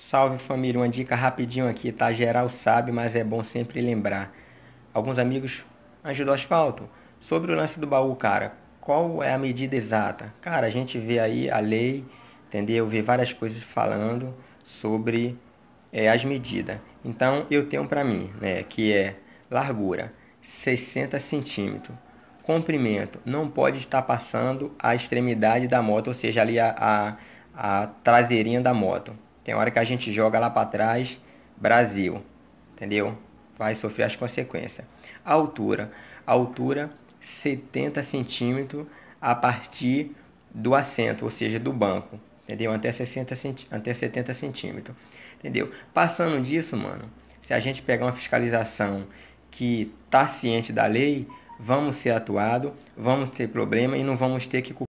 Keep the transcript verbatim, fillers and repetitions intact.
Salve família, uma dica rapidinho aqui, tá? Geral sabe, mas é bom sempre lembrar. Alguns amigos ajudam o asfalto. Sobre o lance do baú, cara, qual é a medida exata? Cara, a gente vê aí a lei, entendeu? Vê várias coisas falando sobre é, as medidas. Então eu tenho para mim, né, que é largura sessenta centímetros, comprimento não pode estar passando a extremidade da moto, ou seja, ali a, a, a traseirinha da moto. Tem hora que a gente joga lá para trás, Brasil, entendeu? Vai sofrer as consequências. A altura, a altura setenta centímetros a partir do assento, ou seja, do banco, entendeu? Até sessenta centi- até setenta centímetros, entendeu? Passando disso, mano, se a gente pegar uma fiscalização que tá ciente da lei, vamos ser atuado, vamos ter problema e não vamos ter que